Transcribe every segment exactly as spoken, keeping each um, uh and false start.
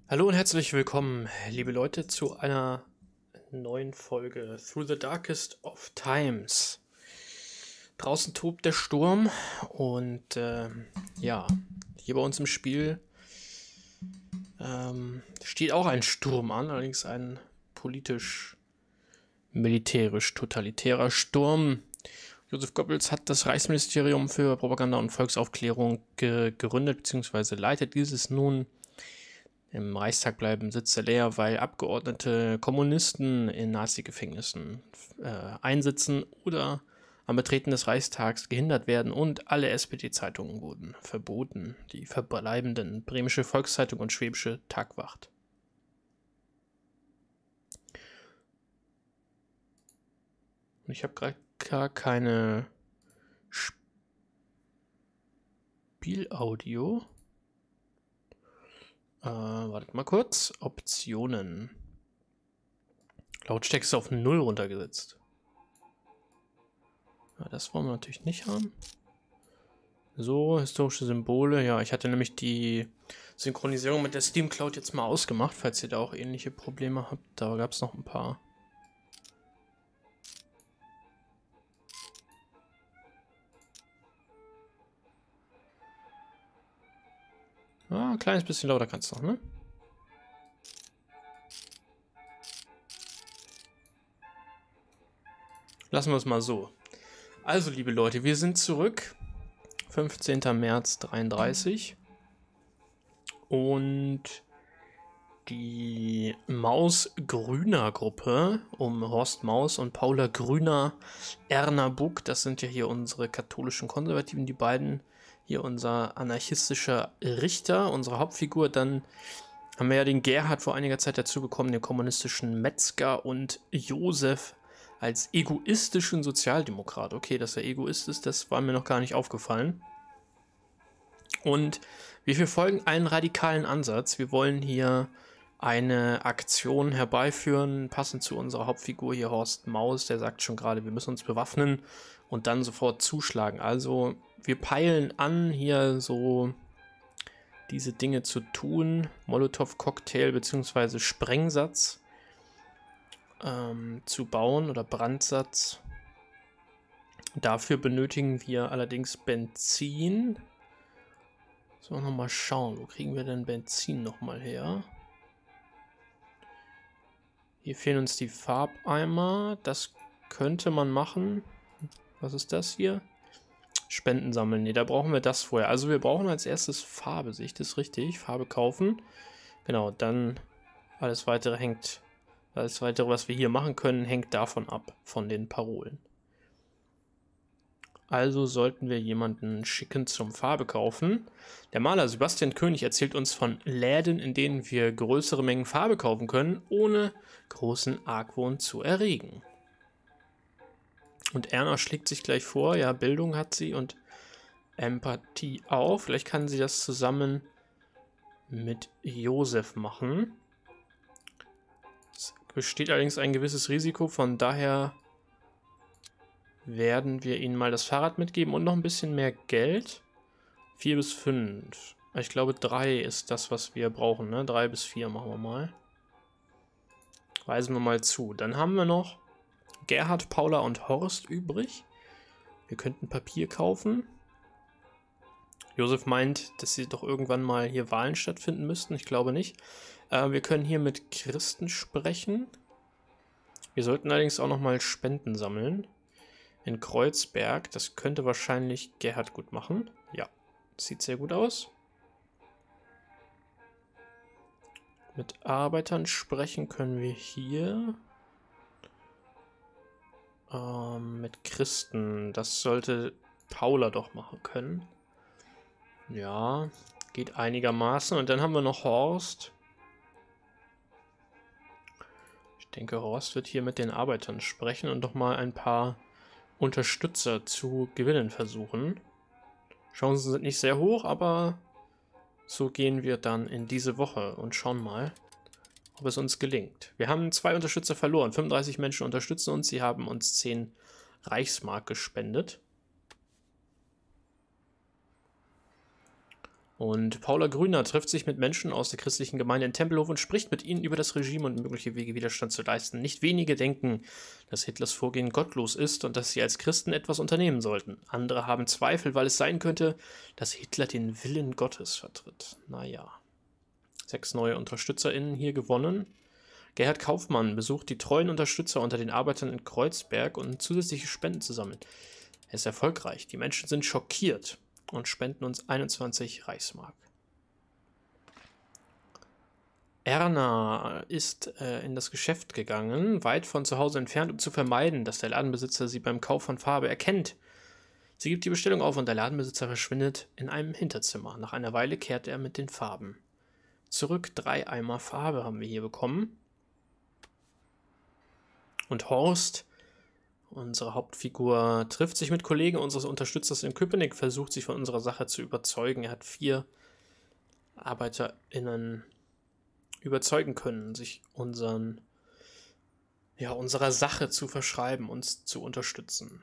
Hallo und herzlich willkommen, liebe Leute, zu einer neuen Folge Through the Darkest of Times. Draußen tobt der Sturm und ähm, ja, hier bei uns im Spiel ähm, steht auch ein Sturm an, allerdings ein politisch-militärisch-totalitärer Sturm. Joseph Goebbels hat das Reichsministerium für Propaganda und Volksaufklärung ge gegründet, beziehungsweise leitet dieses nun. Im Reichstag bleiben Sitze leer, weil Abgeordnete Kommunisten in Nazi-Gefängnissen äh, einsitzen oder am Betreten des Reichstags gehindert werden und alle S P D-Zeitungen wurden verboten. Die verbleibenden Bremische Volkszeitung und Schwäbische Tagwacht. Und ich habe gerade gar keine Spielaudio. Äh, wartet mal kurz. Optionen. Lautstärke ist auf null runtergesetzt. Ja, das wollen wir natürlich nicht haben. So, historische Symbole. Ja, ich hatte nämlich die Synchronisierung mit der Steam Cloud jetzt mal ausgemacht, falls ihr da auch ähnliche Probleme habt. Da gab es noch ein paar. Ah, ein kleines bisschen lauter kannst du noch, ne? Lassen wir es mal so. Also, liebe Leute, wir sind zurück. fünfzehnter März dreiunddreißig. Und die Maus-Grüner-Gruppe um Horst Maus und Paula Grüner-Erna-Buck, das sind ja hier unsere katholischen Konservativen, die beiden, hier unser anarchistischer Richter, unsere Hauptfigur. Dann haben wir ja den Gerhard vor einiger Zeit dazu bekommen, den kommunistischen Metzger, und Josef als egoistischen Sozialdemokrat. Okay, dass er Egoist ist, das war mir noch gar nicht aufgefallen. Und wir verfolgen einen radikalen Ansatz. Wir wollen hier eine Aktion herbeiführen, passend zu unserer Hauptfigur hier, Horst Maus. Der sagt schon gerade, wir müssen uns bewaffnen und dann sofort zuschlagen. Also wir peilen an, hier so diese Dinge zu tun. Molotow-Cocktail bzw. Sprengsatz ähm, zu bauen oder Brandsatz. Dafür benötigen wir allerdings Benzin. So, nochmal schauen, wo kriegen wir denn Benzin nochmal her? Hier fehlen uns die Farbeimer. Das könnte man machen. Was ist das hier? Spenden sammeln. Ne, da brauchen wir das vorher. Also wir brauchen als erstes Farbe, sehe ich das richtig? Farbe kaufen. Genau, dann alles weitere hängt, alles weitere, was wir hier machen können, hängt davon ab, von den Parolen. Also sollten wir jemanden schicken zum Farbe kaufen. Der Maler Sebastian König erzählt uns von Läden, in denen wir größere Mengen Farbe kaufen können, ohne großen Argwohn zu erregen. Und Erna schlägt sich gleich vor, ja, Bildung hat sie und Empathie auch. Vielleicht kann sie das zusammen mit Josef machen. Es besteht allerdings ein gewisses Risiko, von daher werden wir ihnen mal das Fahrrad mitgeben und noch ein bisschen mehr Geld. vier bis fünf. Ich glaube, drei ist das, was wir brauchen, ne? drei bis vier machen wir mal. Weisen wir mal zu. Dann haben wir noch Gerhard, Paula und Horst übrig. Wir könnten Papier kaufen. Josef meint, dass sie doch irgendwann mal hier Wahlen stattfinden müssten. Ich glaube nicht. Äh, wir können hier mit Christen sprechen. Wir sollten allerdings auch noch mal Spenden sammeln. In Kreuzberg. Das könnte wahrscheinlich Gerhard gut machen. Ja, sieht sehr gut aus. Mit Arbeitern sprechen können wir hier. Ähm, mit Christen. Das sollte Paula doch machen können. Ja, geht einigermaßen. Und dann haben wir noch Horst. Ich denke, Horst wird hier mit den Arbeitern sprechen und doch mal ein paar Unterstützer zu gewinnen versuchen. Chancen sind nicht sehr hoch, aber so gehen wir dann in diese Woche und schauen mal, ob es uns gelingt. Wir haben zwei Unterstützer verloren. fünfunddreißig Menschen unterstützen uns. Sie haben uns zehn Reichsmark gespendet. Und Paula Grüner trifft sich mit Menschen aus der christlichen Gemeinde in Tempelhof und spricht mit ihnen über das Regime und mögliche Wege, Widerstand zu leisten. Nicht wenige denken, dass Hitlers Vorgehen gottlos ist und dass sie als Christen etwas unternehmen sollten. Andere haben Zweifel, weil es sein könnte, dass Hitler den Willen Gottes vertritt. Naja. Sechs neue UnterstützerInnen hier gewonnen. Gerhard Kaufmann besucht die treuen Unterstützer unter den Arbeitern in Kreuzberg, um zusätzliche Spenden zu sammeln. Er ist erfolgreich. Die Menschen sind schockiert und spenden uns einundzwanzig Reichsmark. Erna ist äh, in das Geschäft gegangen, weit von zu Hause entfernt, um zu vermeiden, dass der Ladenbesitzer sie beim Kauf von Farbe erkennt. Sie gibt die Bestellung auf und der Ladenbesitzer verschwindet in einem Hinterzimmer. Nach einer Weile kehrt er mit den Farben zurück. Drei Eimer Farbe haben wir hier bekommen. Und Horst, unsere Hauptfigur, trifft sich mit Kollegen unseres Unterstützers in Köpenick, versucht sich von unserer Sache zu überzeugen. Er hat vier ArbeiterInnen überzeugen können, sich unseren, ja, unserer Sache zu verschreiben, uns zu unterstützen.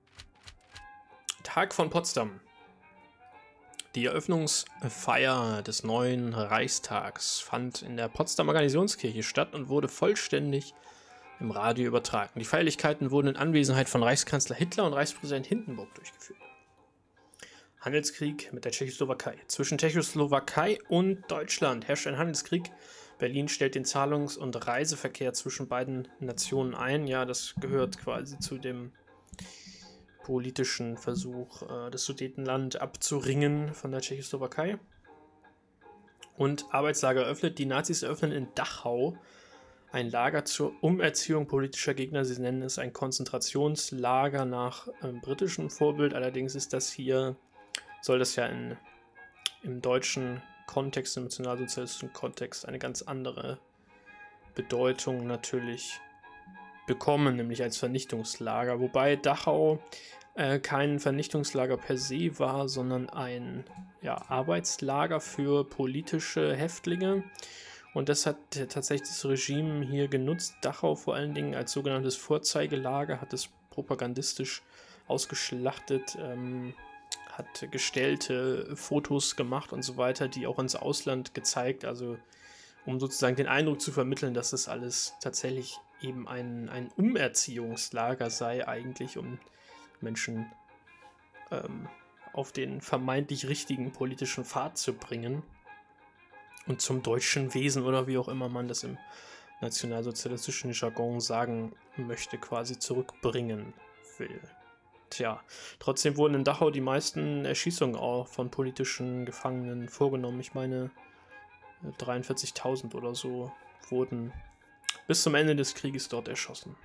Tag von Potsdam. Die Eröffnungsfeier des neuen Reichstags fand in der Potsdamer Garnisonskirche statt und wurde vollständig im Radio übertragen. Die Feierlichkeiten wurden in Anwesenheit von Reichskanzler Hitler und Reichspräsident Hindenburg durchgeführt. Handelskrieg mit der Tschechoslowakei. Zwischen Tschechoslowakei und Deutschland herrscht ein Handelskrieg. Berlin stellt den Zahlungs- und Reiseverkehr zwischen beiden Nationen ein. Ja, das gehört quasi zu dem politischen Versuch, äh, das Sudetenland abzuringen von der Tschechoslowakei. Und Arbeitslager eröffnet. Die Nazis eröffnen in Dachau ein Lager zur Umerziehung politischer Gegner. Sie nennen es ein Konzentrationslager nach äh, britischem Vorbild. Allerdings ist das hier, soll das ja in, im deutschen Kontext, im nationalsozialistischen Kontext eine ganz andere Bedeutung natürlich bekommen, nämlich als Vernichtungslager. Wobei Dachau äh, kein Vernichtungslager per se war, sondern ein ja, Arbeitslager für politische Häftlinge. Und das hat tatsächlich das Regime hier genutzt. Dachau vor allen Dingen als sogenanntes Vorzeigelager, hat es propagandistisch ausgeschlachtet, ähm, hat gestellte Fotos gemacht und so weiter, die auch ins Ausland gezeigt, also um sozusagen den Eindruck zu vermitteln, dass das alles tatsächlich eben ein, ein Umerziehungslager sei, eigentlich, um Menschen ähm, auf den vermeintlich richtigen politischen Pfad zu bringen und zum deutschen Wesen oder wie auch immer man das im nationalsozialistischen Jargon sagen möchte, quasi zurückbringen will. Tja, trotzdem wurden in Dachau die meisten Erschießungen auch von politischen Gefangenen vorgenommen. Ich meine, dreiundvierzigtausend oder so wurden bis zum Ende des Krieges dort erschossen.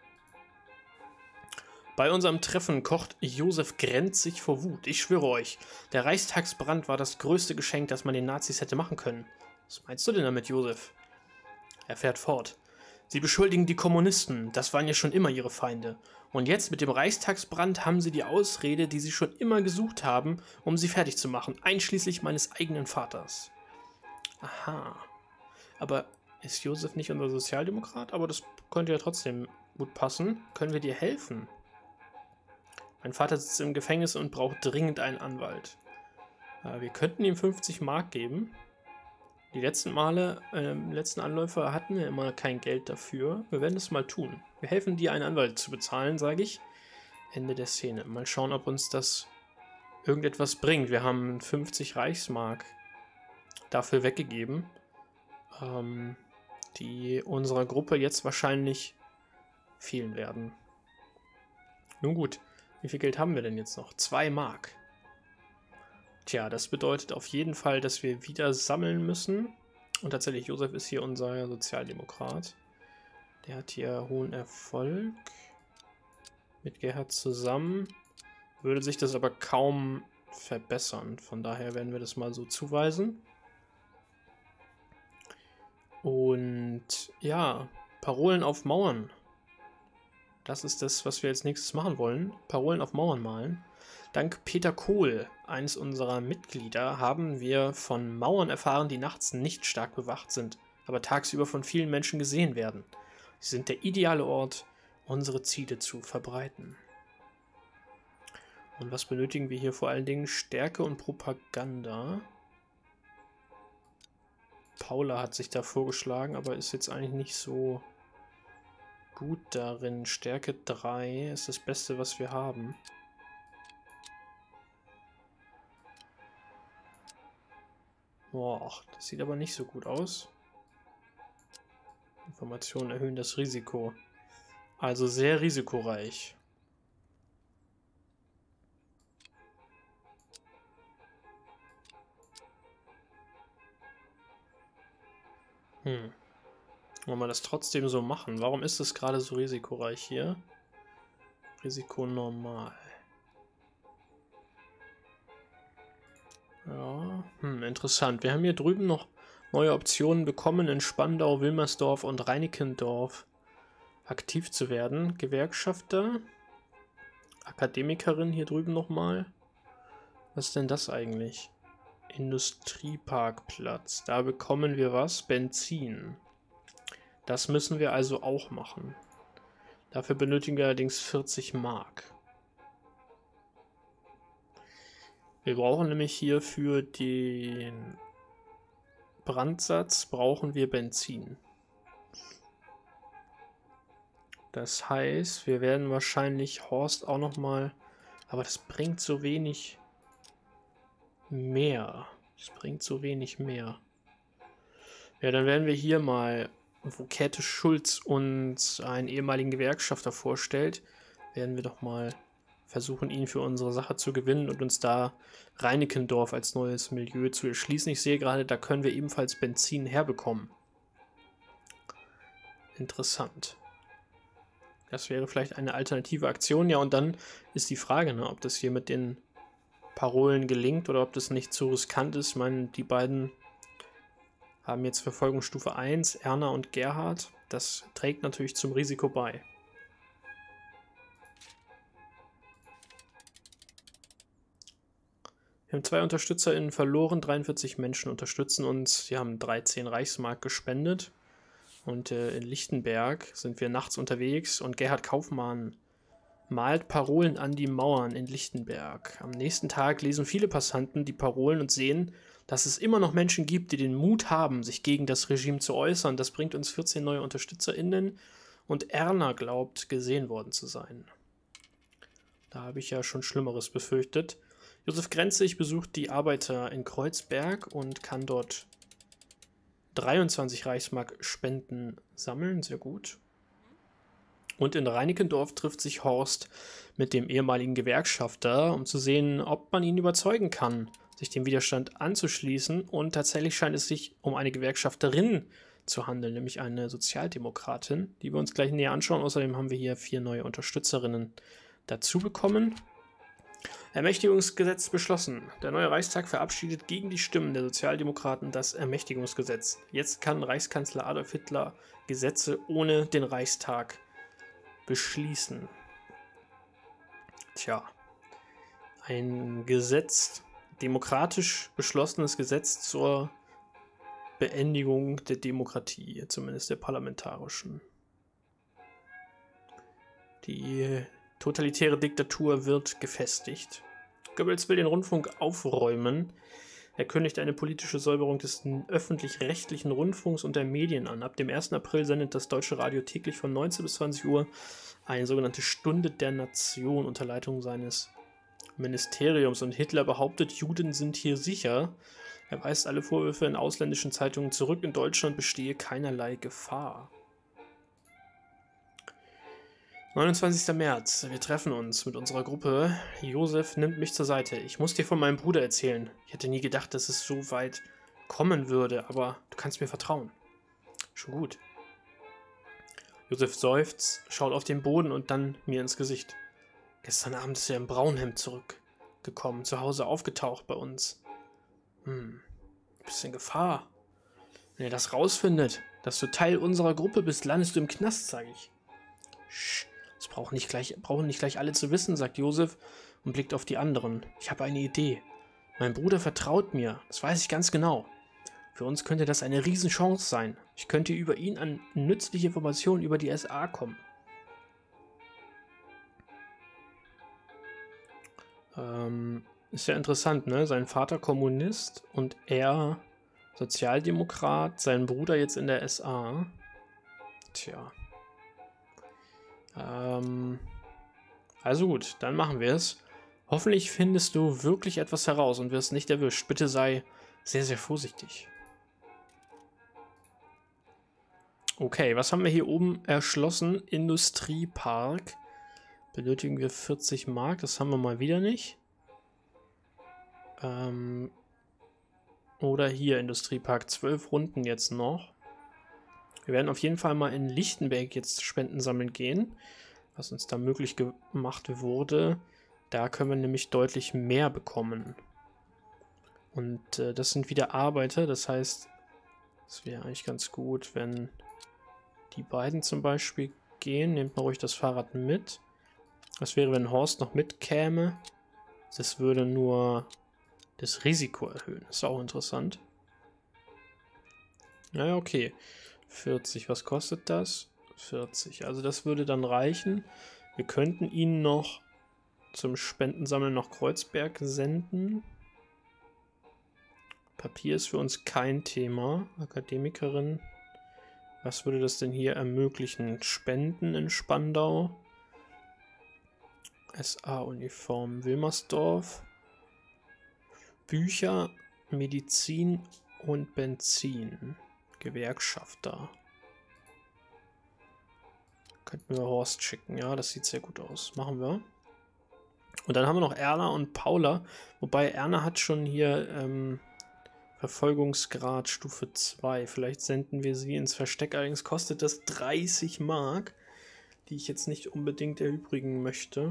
Bei unserem Treffen kocht Josef Grenz sich vor Wut. Ich schwöre euch, der Reichstagsbrand war das größte Geschenk, das man den Nazis hätte machen können. Was meinst du denn damit, Josef? Er fährt fort. Sie beschuldigen die Kommunisten, das waren ja schon immer ihre Feinde. Und jetzt mit dem Reichstagsbrand haben sie die Ausrede, die sie schon immer gesucht haben, um sie fertig zu machen, einschließlich meines eigenen Vaters. Aha. Aber ist Josef nicht unser Sozialdemokrat? Aber das könnte ja trotzdem gut passen. Können wir dir helfen? Mein Vater sitzt im Gefängnis und braucht dringend einen Anwalt. Äh, wir könnten ihm fünfzig Mark geben. Die letzten Male, äh, letzten Anläufe hatten wir immer kein Geld dafür. Wir werden es mal tun. Wir helfen dir, einen Anwalt zu bezahlen, sage ich. Ende der Szene. Mal schauen, ob uns das irgendetwas bringt. Wir haben fünfzig Reichsmark dafür weggegeben, ähm, die unserer Gruppe jetzt wahrscheinlich fehlen werden. Nun gut, wie viel Geld haben wir denn jetzt noch? Zwei Mark. Tja, das bedeutet auf jeden Fall, dass wir wieder sammeln müssen. Und tatsächlich, Josef ist hier unser Sozialdemokrat. Der hat hier hohen Erfolg. Mit Gerhard zusammen würde sich das aber kaum verbessern. Von daher werden wir das mal so zuweisen. Und ja, Parolen auf Mauern. Das ist das, was wir als nächstes machen wollen. Parolen auf Mauern malen. Dank Peter Kohl, eines unserer Mitglieder, haben wir von Mauern erfahren, die nachts nicht stark bewacht sind, aber tagsüber von vielen Menschen gesehen werden. Sie sind der ideale Ort, unsere Ziele zu verbreiten. Und was benötigen wir hier vor allen Dingen? Stärke und Propaganda. Paula hat sich da vorgeschlagen, aber ist jetzt eigentlich nicht so gut darin. Stärke drei ist das Beste, was wir haben. Boah, das sieht aber nicht so gut aus. Informationen erhöhen das Risiko. Also sehr risikoreich. Hm. Wollen wir das trotzdem so machen? Warum ist es gerade so risikoreich hier? Risiko normal. Ja, hm, interessant. Wir haben hier drüben noch neue Optionen bekommen, in Spandau, Wilmersdorf und Reinickendorf aktiv zu werden. Gewerkschafter, Akademikerin hier drüben nochmal. Was ist denn das eigentlich? Industrieparkplatz. Da bekommen wir was? Benzin. Das müssen wir also auch machen. Dafür benötigen wir allerdings vierzig Mark. Wir brauchen nämlich hier für den Brandsatz brauchen wir Benzin. Das heißt, wir werden wahrscheinlich Horst auch noch mal, aber das bringt so wenig mehr. Das bringt so wenig mehr. Ja, dann werden wir hier mal, wo Käthe Schulz uns einen ehemaligen Gewerkschafter vorstellt, werden wir doch mal versuchen, ihn für unsere Sache zu gewinnen und uns da Reinickendorf als neues Milieu zu erschließen. Ich sehe gerade, da können wir ebenfalls Benzin herbekommen. Interessant. Das wäre vielleicht eine alternative Aktion. Ja, und dann ist die Frage, ne, ob das hier mit den Parolen gelingt oder ob das nicht zu riskant ist. Ich meine, die beiden haben jetzt Verfolgungsstufe eins, Erna und Gerhard. Das trägt natürlich zum Risiko bei. Wir haben zwei UnterstützerInnen verloren, dreiundvierzig Menschen unterstützen uns. Sie haben dreizehn Reichsmark gespendet. Und äh, in Lichtenberg sind wir nachts unterwegs und Gerhard Kaufmann malt Parolen an die Mauern in Lichtenberg. Am nächsten Tag lesen viele Passanten die Parolen und sehen, dass es immer noch Menschen gibt, die den Mut haben, sich gegen das Regime zu äußern. Das bringt uns vierzehn neue UnterstützerInnen und Erna glaubt, gesehen worden zu sein. Da habe ich ja schon Schlimmeres befürchtet. Josef Grenzig besucht die Arbeiter in Kreuzberg und kann dort dreiundzwanzig Reichsmark Spenden sammeln. Sehr gut. Und in Reinickendorf trifft sich Horst mit dem ehemaligen Gewerkschafter, um zu sehen, ob man ihn überzeugen kann, sich dem Widerstand anzuschließen. Und tatsächlich scheint es sich um eine Gewerkschafterin zu handeln, nämlich eine Sozialdemokratin, die wir uns gleich näher anschauen. Außerdem haben wir hier vier neue Unterstützerinnen dazu bekommen. Ermächtigungsgesetz beschlossen. Der neue Reichstag verabschiedet gegen die Stimmen der Sozialdemokraten das Ermächtigungsgesetz. Jetzt kann Reichskanzler Adolf Hitler Gesetze ohne den Reichstag beschließen. Tja, ein Gesetz, demokratisch beschlossenes Gesetz zur Beendigung der Demokratie, zumindest der parlamentarischen. Die totalitäre Diktatur wird gefestigt. Goebbels will den Rundfunk aufräumen. Er kündigt eine politische Säuberung des öffentlich-rechtlichen Rundfunks und der Medien an. Ab dem ersten April sendet das Deutsche Radio täglich von neunzehn bis zwanzig Uhr eine sogenannte Stunde der Nation unter Leitung seines Ministeriums. Und Hitler behauptet, Juden sind hier sicher. Er weist alle Vorwürfe in ausländischen Zeitungen zurück. In Deutschland bestehe keinerlei Gefahr. neunundzwanzigster März. Wir treffen uns mit unserer Gruppe. Josef nimmt mich zur Seite. Ich muss dir von meinem Bruder erzählen. Ich hätte nie gedacht, dass es so weit kommen würde, aber du kannst mir vertrauen. Schon gut. Josef seufzt, schaut auf den Boden und dann mir ins Gesicht. Gestern Abend ist er im Braunhemd zurückgekommen, zu Hause aufgetaucht bei uns. Hm, ein bisschen Gefahr. Wenn er das rausfindet, dass du Teil unserer Gruppe bist, landest du im Knast, sage ich. Sch. Das brauchen nicht gleich, brauchen nicht gleich alle zu wissen, sagt Josef und blickt auf die anderen. Ich habe eine Idee. Mein Bruder vertraut mir, das weiß ich ganz genau. Für uns könnte das eine Riesenchance sein. Ich könnte über ihn an nützliche Informationen über die S A kommen. Ähm, ist ja interessant, ne? Sein Vater Kommunist und er Sozialdemokrat, sein Bruder jetzt in der S A. Tja. Ähm, also gut, dann machen wir es. Hoffentlich findest du wirklich etwas heraus und wirst nicht erwischt. Bitte sei sehr, sehr vorsichtig. Okay, was haben wir hier oben erschlossen? Industriepark. Benötigen wir vierzig Mark. Das haben wir mal wieder nicht. Ähm, oder hier Industriepark. zwölf Runden jetzt noch. Wir werden auf jeden Fall mal in Lichtenberg jetzt Spenden sammeln gehen. Was uns da möglich gemacht wurde. Da können wir nämlich deutlich mehr bekommen. Und äh, das sind wieder Arbeiter. Das heißt, es wäre eigentlich ganz gut, wenn die beiden zum Beispiel gehen. Nehmt mal ruhig das Fahrrad mit. Was wäre, wenn Horst noch mitkäme? Das würde nur das Risiko erhöhen. Ist auch interessant. Naja, okay. vierzig, was kostet das? vierzig. Also das würde dann reichen. Wir könnten ihn noch zum Spendensammeln nach Kreuzberg senden. Papier ist für uns kein Thema. Akademikerin. Was würde das denn hier ermöglichen? Spenden in Spandau. S A-Uniform Wilmersdorf. Bücher, Medizin und Benzin. Gewerkschafter. Könnten wir Horst schicken. Ja, das sieht sehr gut aus. Machen wir. Und dann haben wir noch Erna und Paula. Wobei Erna hat schon hier ähm, Verfolgungsgrad Stufe zwei. Vielleicht senden wir sie ins Versteck. Allerdings kostet das dreißig Mark, die ich jetzt nicht unbedingt erübrigen möchte.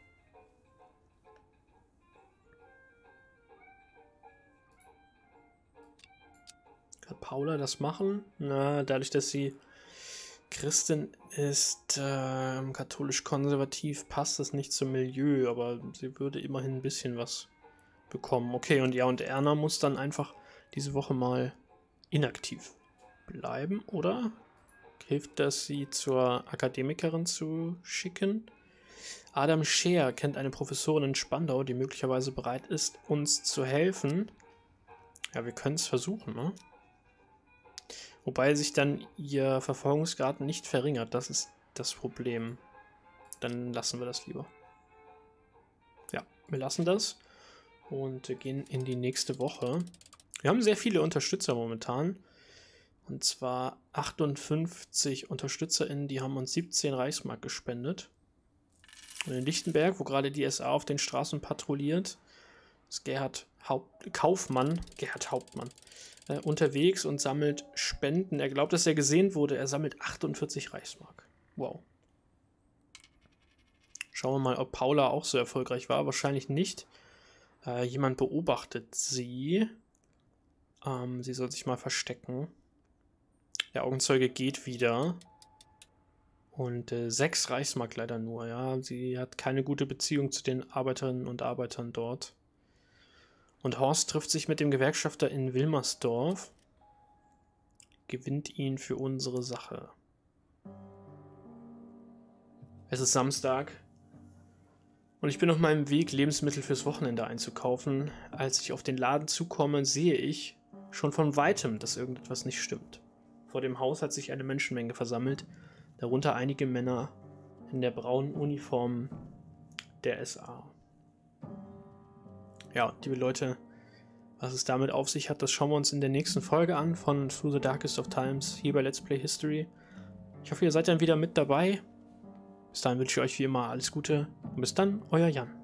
Kann Paula das machen? Na, dadurch, dass sie Christin ist, äh, katholisch-konservativ, passt das nicht zum Milieu, aber sie würde immerhin ein bisschen was bekommen. Okay, und ja, und Erna muss dann einfach diese Woche mal inaktiv bleiben, oder? Hilft das, sie zur Akademikerin zu schicken? Adam Scheer kennt eine Professorin in Spandau, die möglicherweise bereit ist, uns zu helfen. Ja, wir können es versuchen, ne? Wobei sich dann ihr Verfolgungsgrad nicht verringert. Das ist das Problem. Dann lassen wir das lieber. Ja, wir lassen das und gehen in die nächste Woche. Wir haben sehr viele Unterstützer momentan. Und zwar achtundfünfzig UnterstützerInnen, die haben uns siebzehn Reichsmark gespendet. Und in Lichtenberg, wo gerade die S A auf den Straßen patrouilliert, ist Gerhard Haupt Kaufmann, Gerhard Hauptmann, äh, unterwegs und sammelt Spenden. Er glaubt, dass er gesehen wurde. Er sammelt achtundvierzig Reichsmark. Wow. Schauen wir mal, ob Paula auch so erfolgreich war. Wahrscheinlich nicht. Äh, jemand beobachtet sie. Ähm, sie soll sich mal verstecken. Der Augenzeuge geht wieder. Und äh, sechs Reichsmark leider nur. Ja, sie hat keine gute Beziehung zu den Arbeiterinnen und Arbeitern dort. Und Horst trifft sich mit dem Gewerkschafter in Wilmersdorf. Gewinnt ihn für unsere Sache. Es ist Samstag. Und ich bin auf meinem Weg, Lebensmittel fürs Wochenende einzukaufen. Als ich auf den Laden zukomme, sehe ich schon von Weitem, dass irgendetwas nicht stimmt. Vor dem Haus hat sich eine Menschenmenge versammelt. Darunter einige Männer in der braunen Uniform der S A. Ja, liebe Leute, was es damit auf sich hat, das schauen wir uns in der nächsten Folge an von Through the Darkest of Times hier bei Let's Play History. Ich hoffe, ihr seid dann wieder mit dabei. Bis dahin wünsche ich euch wie immer alles Gute und bis dann, euer Jan.